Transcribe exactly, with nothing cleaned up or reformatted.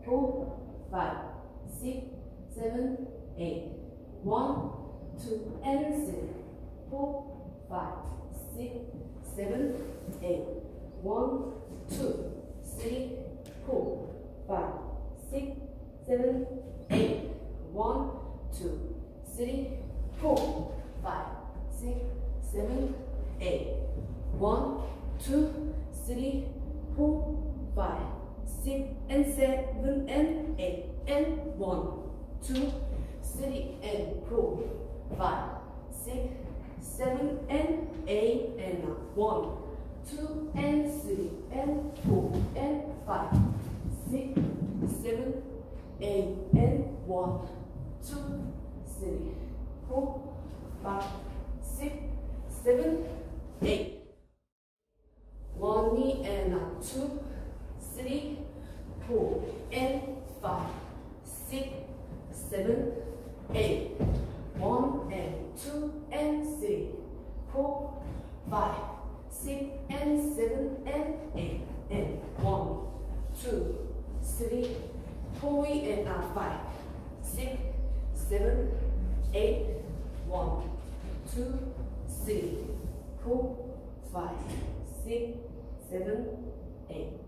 four, five, six, seven, eight. One, two, and three, four, five, six, seven, eight. One, two, three, four, five, six, seven, eight. One, two, three, four, five, six, seven, eight. One, two, three, four, five, six, and seven, and eight, and one, two, three, and four, five, six, seven, and eight, and one, two, and three, and four, and five, six, seven, eight, and one, two, three, four, five, six, seven, eight. One knee and two, three, four, and five, six, seven, eight. One and two and three, four, five, six, and seven, and eight, and one, two, three, four, and five, six, seven, eight. One, two, three, four, five, six, seven, eight.